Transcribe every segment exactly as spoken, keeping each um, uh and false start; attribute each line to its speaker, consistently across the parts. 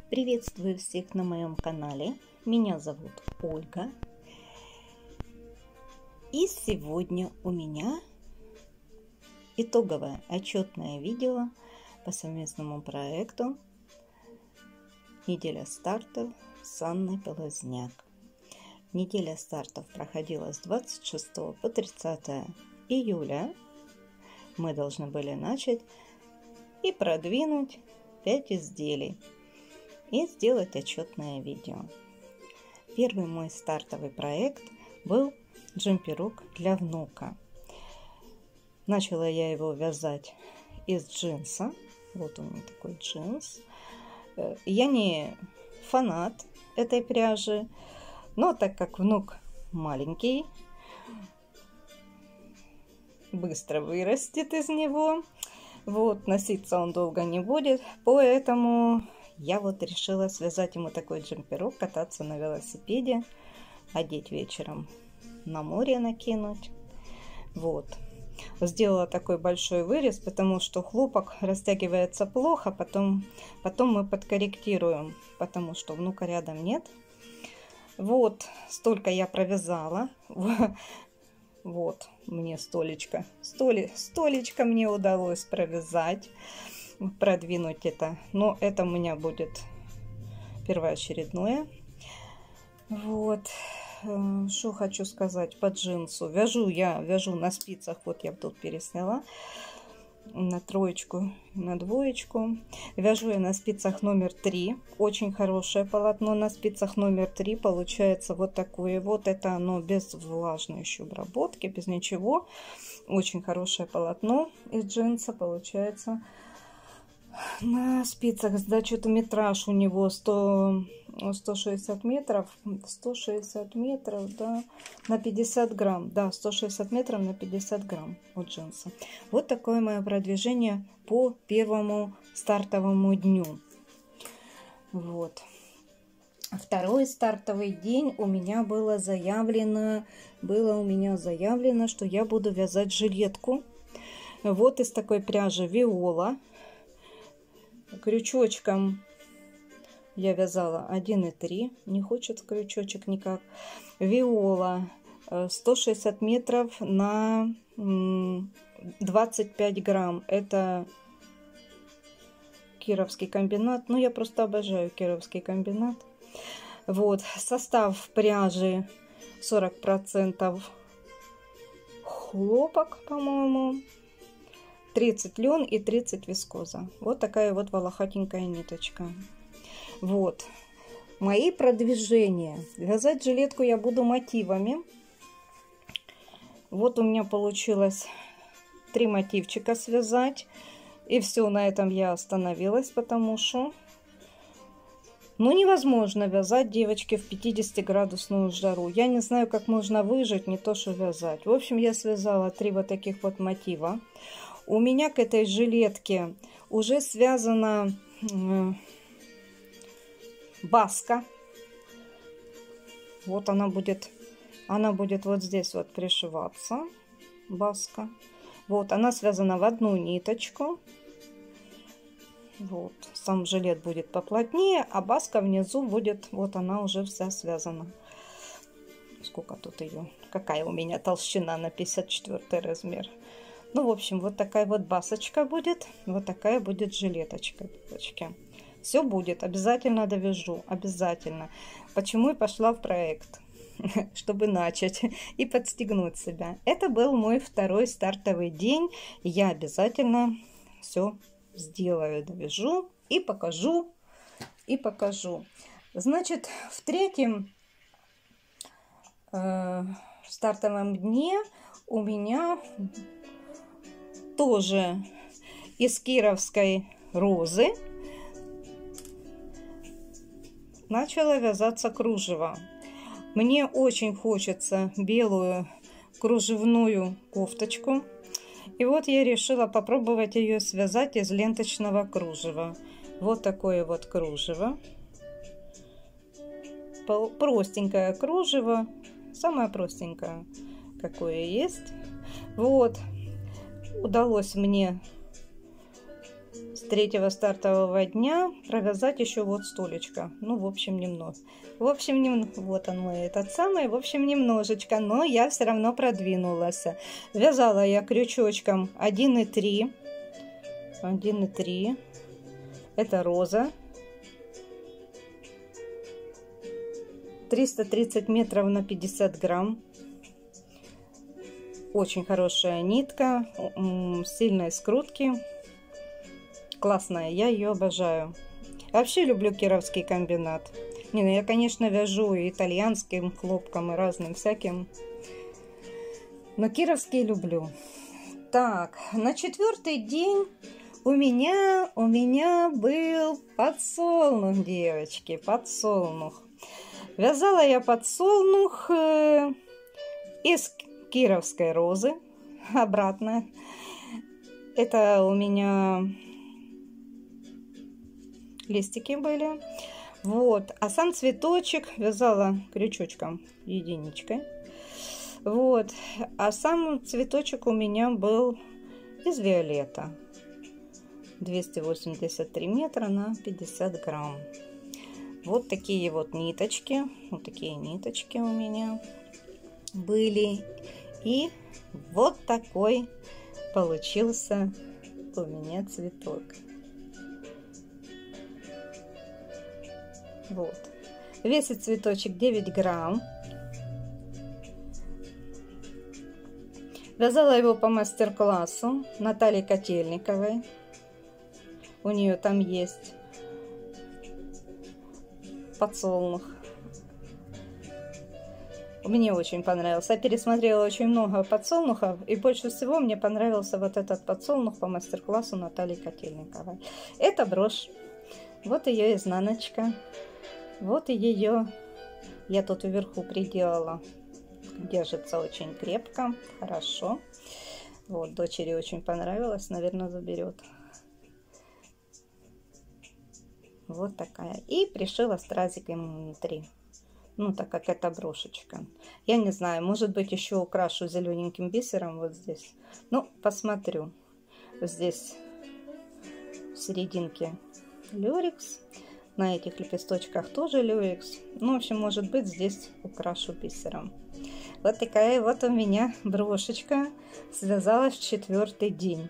Speaker 1: Приветствую всех на моем канале. Меня зовут Ольга. И сегодня у меня итоговое отчетное видео по совместному проекту «Неделя стартов» с Анной Полозняк. Неделя стартов проходила с двадцать шестого по тридцатое июля. Мы должны были начать и продвинуть пять изделий и сделать отчетное видео. Первый мой стартовый проект был джемперок для внука. Начала я его вязать из джинса. Вот у меня такой джинс. Я не фанат этой пряжи, но так как внук маленький, быстро вырастет из него, вот, носиться он долго не будет, поэтому я вот решила связать ему такой джемперок, кататься на велосипеде, одеть вечером, на море накинуть. Вот. Сделала такой большой вырез, потому что хлопок растягивается плохо, потом, потом мы подкорректируем, потому что внука рядом нет. Вот, столько я провязала. Вот, мне столечко, столи, столечко мне удалось провязать, продвинуть это. Но это у меня будет первоочередное. Вот, что хочу сказать по джинсу. Вяжу я, вяжу на спицах, вот я тут пересняла на троечку, на двоечку. Вяжу я на спицах номер три. Очень хорошее полотно на спицах номер три. Получается вот такое вот. Это оно без влажной еще обработки, без ничего. Очень хорошее полотно из джинса получается. На спицах, значит, метраж у него сто, сто шестьдесят метров, сто шестьдесят метров, да, на пятьдесят грамм, да, сто шестьдесят метров на пятьдесят грамм у джинса. Вот такое мое продвижение по первому стартовому дню. Вот. Второй стартовый день у меня было заявлено, было у меня заявлено, что я буду вязать жилетку. Вот из такой пряжи Виола. Крючочком я вязала один и три, не хочет крючочек никак. Виола сто шестьдесят метров на двадцать пять грамм. Это кировский комбинат. Ну, я просто обожаю кировский комбинат. Вот, состав пряжи сорок процентов хлопок, по-моему, тридцать лен и тридцать вискоза. Вот такая вот волохатенькая ниточка. Вот мои продвижения. Вязать жилетку я буду мотивами. Вот у меня получилось три мотивчика связать. И все, на этом я остановилась, потому что ну невозможно вязать, девочки, в пятидесятиградусную жару. Я не знаю, как можно выжить, не то что вязать. В общем, я связала три вот таких вот мотива. У меня к этой жилетке уже связана э, баска. Вот она будет, она будет вот здесь вот пришиваться. Баска. Вот она связана в одну ниточку. Вот сам жилет будет поплотнее, а баска внизу будет, вот она уже вся связана. Сколько тут ее? Какая у меня толщина на пятьдесят четвёртый размер? Ну, в общем, вот такая вот басочка будет. Вот такая будет жилеточка, девочки. Все будет. Обязательно довяжу. Обязательно. Почему и пошла в проект? Чтобы начать и подстегнуть себя. Это был мой второй стартовый день. Я обязательно все сделаю, довяжу и покажу. И покажу. Значит, в третьем э, стартовом дне у меня тоже из кировской розы начала вязаться кружево. Мне очень хочется белую кружевную кофточку. И вот я решила попробовать ее связать из ленточного кружева. Вот такое вот кружево. Простенькое кружево. Самое простенькое, какое есть. Вот. Удалось мне третьего стартового дня провязать еще вот столечко. Ну, в общем, немного. В общем, нем... вот он мой этот самый. В общем, немножечко, но я все равно продвинулась. Вязала я крючочком один и три. один и три. Это роза. триста тридцать метров на пятьдесят грамм. Очень хорошая нитка, сильной скрутки. Классная, я ее обожаю. Вообще люблю кировский комбинат. Не, ну я, конечно, вяжу и итальянским хлопком, и разным всяким. Но кировский люблю. Так, на четвертый день у меня, у меня был подсолнух, девочки, подсолнух. Вязала я подсолнух э, из кировской розы, обратно. Это у меня листики были. Вот. А сам цветочек вязала крючочком, единичкой. Вот. А сам цветочек у меня был из виолета. двести восемьдесят три метра на пятьдесят грамм. Вот такие вот ниточки. Вот такие ниточки у меня были. И вот такой получился у меня цветок. Вот. Весит цветочек девять грамм. Вязала его по мастер-классу Натальи Котельниковой. У нее там есть подсолнух. Мне очень понравился. Я пересмотрела очень много подсолнухов, и больше всего мне понравился вот этот подсолнух по мастер-классу Натальи Котельниковой. Это брошь. Вот ее изнаночка. Вот и ее я тут вверху приделала. Держится очень крепко, хорошо. Вот, дочери очень понравилось, наверное, заберет. Вот такая. И пришила стразиком внутри. Ну, так как это брошечка. Я не знаю, может быть, еще украшу зелененьким бисером вот здесь. Ну, посмотрю. Здесь в серединке люрекс. На этих лепесточках тоже люрекс. Ну, в общем, может быть, здесь украшу бисером. Вот такая вот у меня брошечка связалась в четвертый день.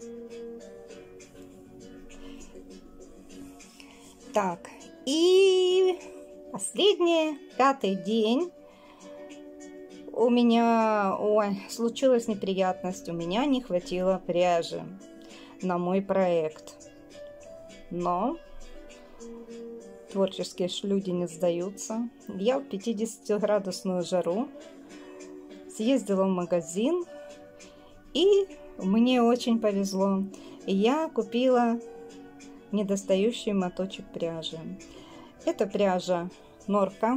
Speaker 1: Так, и последний, пятый день. У меня, ой, случилась неприятность. У меня не хватило пряжи на мой проект. Но творческие люди не сдаются. Я в пятидесятиградусную жару съездила в магазин, и мне очень повезло. Я купила недостающий моточек пряжи. Это пряжа Норка.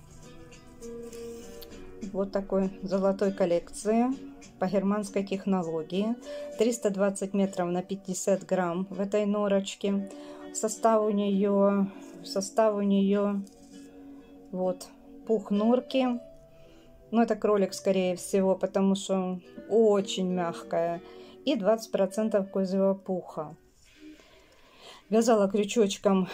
Speaker 1: Вот такой золотой коллекции по германской технологии. триста двадцать метров на пятьдесят грамм в этой норочке. Состав у нее, состав у нее вот пух норки. Ну, это кролик, скорее всего, потому что очень мягкая. И двадцать процентов козьего пуха. Вязала крючочком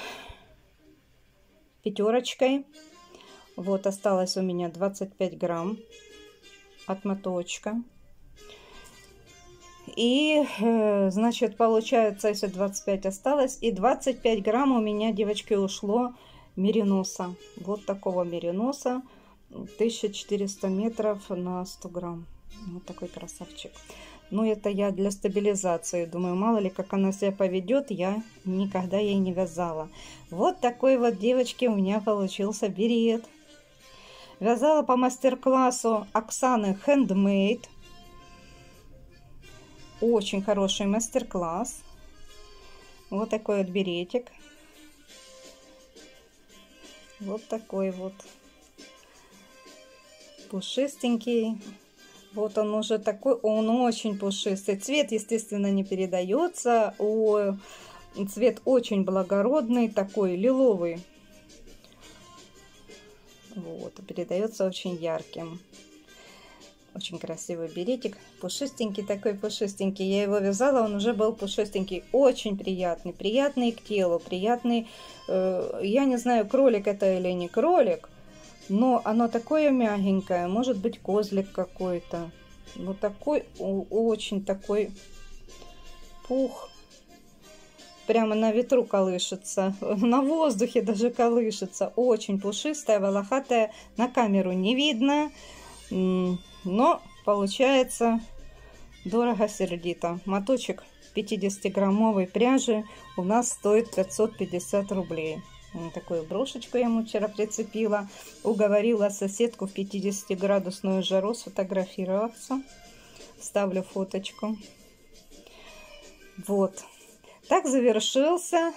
Speaker 1: пятерочкой. Вот осталось у меня двадцать пять грамм от моточка. И, значит, получается, если двадцать пять осталось, и двадцать пять грамм у меня, девочки, ушло мериноса. Вот такого мериноса. тысяча четыреста метров на сто грамм. Вот такой красавчик. Ну, это я для стабилизации. Думаю, мало ли, как она себя поведет, я никогда ей не вязала. Вот такой вот, девочки, у меня получился берет. Вязала по мастер-классу Оксаны Handmade. Очень хороший мастер-класс. Вот такой вот беретик. Вот такой вот. Пушистенький. Вот он уже такой, он очень пушистый. Цвет, естественно, не передается. О, цвет очень благородный, такой лиловый. Вот, передается очень ярким. Очень красивый беретик, пушистенький такой, пушистенький. Я его вязала, он уже был пушистенький, очень приятный, приятный к телу, приятный. Э, я не знаю, кролик это или не кролик, но оно такое мягенькое, может быть козлик какой-то. Вот такой, очень такой пух. Прямо на ветру колышется, на воздухе даже колышется. Очень пушистая, волохатая, на камеру не видно. Но получается дорого-сердито. Моточек пятидесятиграммовой пряжи у нас стоит пятьсот пятьдесят рублей. Такую брошечку я ему вчера прицепила. Уговорила соседку в пятидесятиградусную жару сфотографироваться. Ставлю фоточку. Вот. Так завершился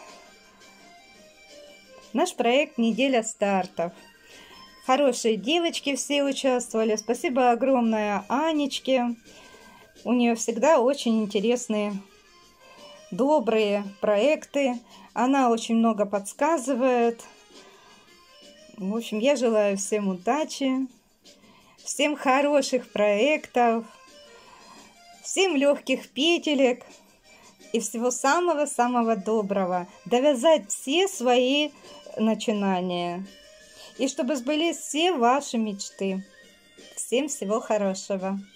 Speaker 1: наш проект «Неделя стартов». Хорошие девочки все участвовали. Спасибо огромное Анечке. У нее всегда очень интересные, добрые проекты. Она очень много подсказывает. В общем, я желаю всем удачи, всем хороших проектов, всем легких петелек и всего самого-самого доброго. Довязать все свои начинания. И чтобы сбылись все ваши мечты. Всем всего хорошего.